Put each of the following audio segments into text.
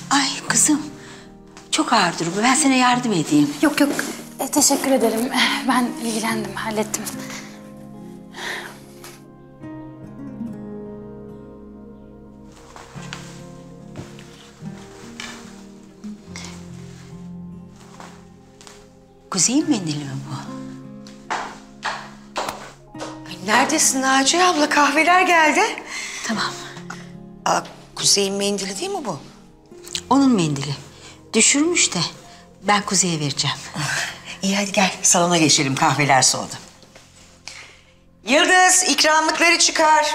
Ay kızım, çok ağırdır bu. Ben sana yardım edeyim. Yok yok, teşekkür ederim. Ben ilgilendim, hallettim. Kuzey'in mendili mi bu? Ay, neredesin Naciye abla? Kahveler geldi. Tamam. Aa, Kuzey'in mendili değil mi bu? Onun mendili. Düşürmüş de ben Kuzey'e vereceğim. İyi hadi gel salona geçelim, kahveler soğudu. Yıldız, ikramlıkları çıkar.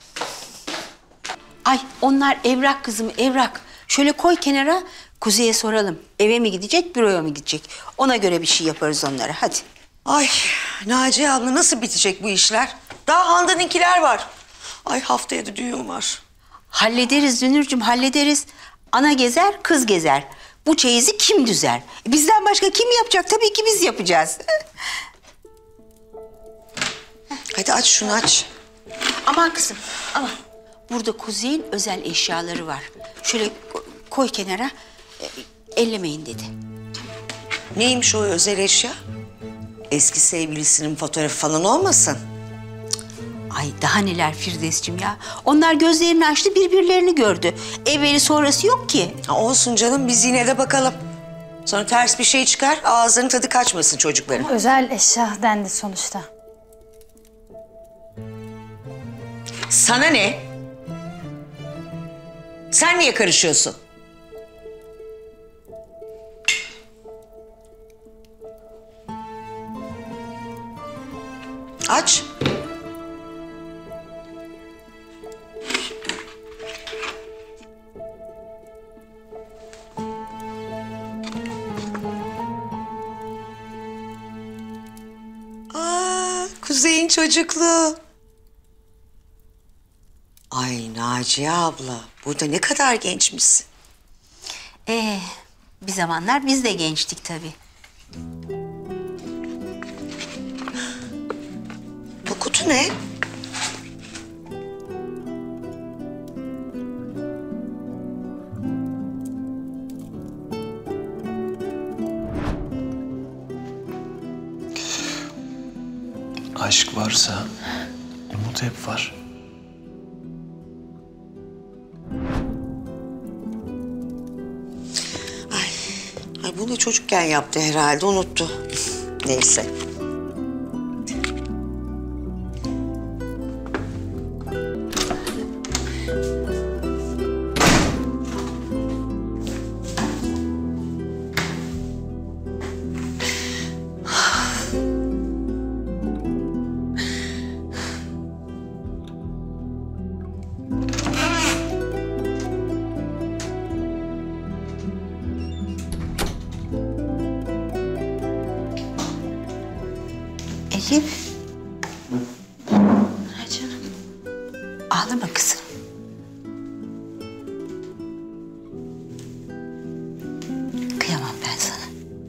Ay onlar evrak kızım, evrak. Şöyle koy kenara, Kuzey'e soralım. Eve mi gidecek, büroya mı gidecek? Ona göre bir şey yaparız onlara, hadi. Ay Naciye abla, nasıl bitecek bu işler? Daha Handan'ınkiler var. Ay haftaya da düğün var. Hallederiz Dünürcüğüm, hallederiz. Ana gezer, kız gezer. Bu çeyizi kim düzer? Bizden başka kim yapacak? Tabii ki biz yapacağız. Hadi aç şunu, aç. Aman kızım, aman. Burada Kuzey'in özel eşyaları var. Şöyle koy kenara, ellemeyin dedi. Neymiş o özel eşya? Eski sevgilisinin fotoğrafı falan olmasın? Ay daha neler Firdevs'cim ya. Onlar gözlerini açtı, birbirlerini gördü. Evveli sonrası yok ki. Ha, olsun canım, biz yine de bakalım. Sonra ters bir şey çıkar, ağızlarının tadı kaçmasın çocukların. Özel eşya dendi sonuçta. Sana ne? Sen niye karışıyorsun? Aç. Aa, Kuzey'in çocukluğu. Ay Naciye abla, burada ne kadar gençmişsin. Bir zamanlar biz de gençtik tabii. Bu kutu ne? Aşk varsa umut hep var. Ay bunu çocukken yaptı herhalde, unuttu. Neyse. Elif. Ay canım. Ağlama kızım. Kıyamam ben sana.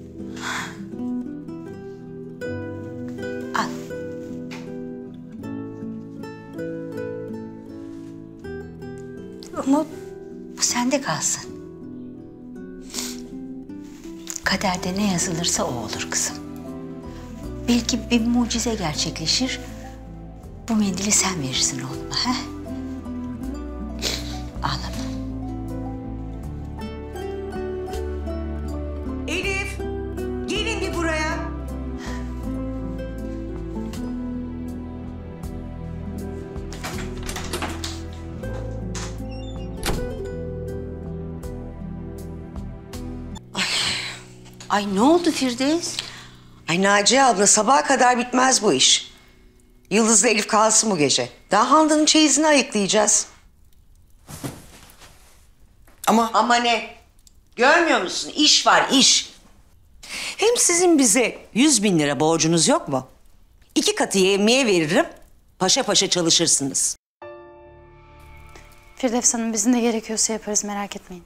Al. Umut, bu sende kalsın. Kaderde ne yazılırsa o olur kızım. Belki bir mucize gerçekleşir. Bu mendili sen verirsin oğluma, he? Ağlama. Elif, gelin bir buraya. Ay ne oldu Firdevs? Ay Naciye abla, sabaha kadar bitmez bu iş. Yıldız'la Elif kalsın bu gece. Daha Handan'ın çeyizini ayıklayacağız. Ama ne? Görmüyor musun? İş var, iş. Hem sizin bize 100.000 lira borcunuz yok mu? 2 katı yemeğe veririm, paşa paşa çalışırsınız. Firdevs Hanım, bizim ne gerekiyorsa yaparız, merak etmeyin.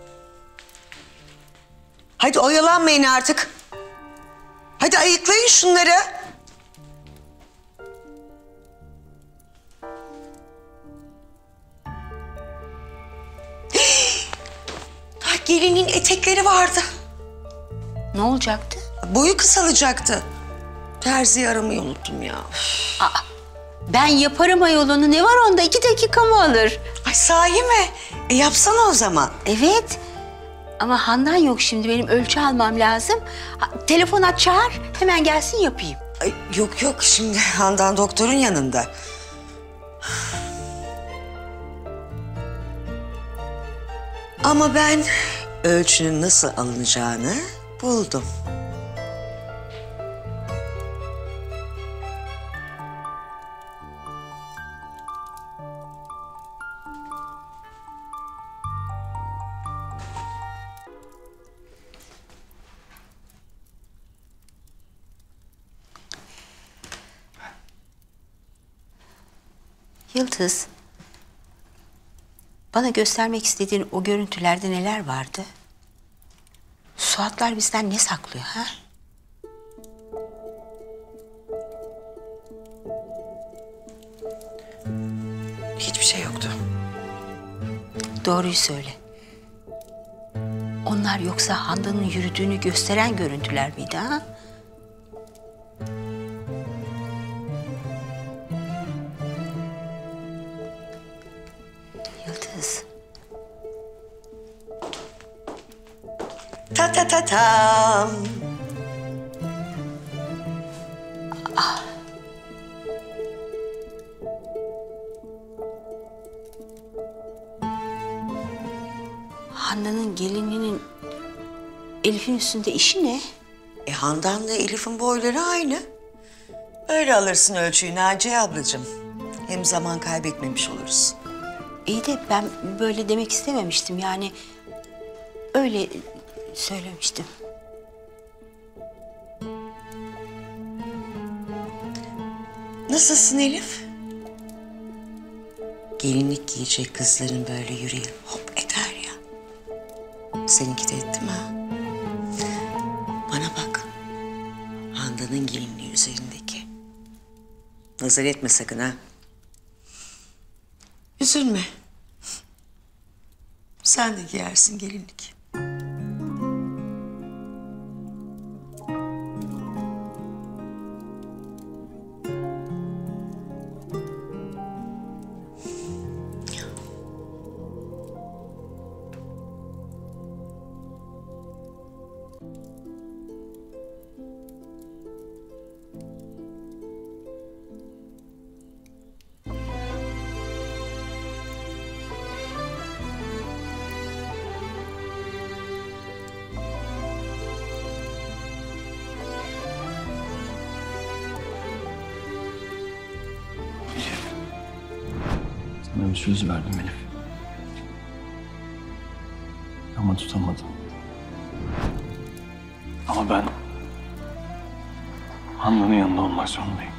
Hadi oyalanmayın artık. Hadi ayıklayın şunları. Ay gelinin etekleri vardı. Ne olacaktı? Boyu kısalacaktı. Terziyi aramayı unuttum ya. Ben yaparım ayolunu. Ne var onda? 2 dakika mı alır? Ay sahi mi? Yapsana o zaman. Evet. Ama Handan yok şimdi. Benim ölçü almam lazım. Telefon aç, çağır. Hemen gelsin yapayım. Ay, yok yok, şimdi Handan doktorun yanında. Ama ben ölçünün nasıl alınacağını buldum. Yıldız, bana göstermek istediğin o görüntülerde neler vardı? Suatlar bizden ne saklıyor ha? Hiçbir şey yoktu. Doğruyu söyle. Onlar yoksa Handan'ın yürüdüğünü gösteren görüntüler miydi ha? Yıldız. Ta ta ta tam. Handan'ın gelinliğinin Elif'in üstünde işi ne? Handan'la Elif'in boyları aynı. Öyle alırsın ölçüyü Naciye ablacığım. Hem zaman kaybetmemiş oluruz. İyi de ben böyle demek istememiştim. Yani öyle söylemiştim. Nasılsın Elif? Gelinlik giyecek kızların böyle yüreği hop eder ya. Seninki de etti mi ha? Bana bak. Handan'ın gelinliği üzerindeki. Nazar etme sakın ha. Üzülme. Sen de giyersin gelinlik. Sana bir söz verdim Elif. Ama tutamadım. Ama ben Handan'ın yanında olmak zorundayım.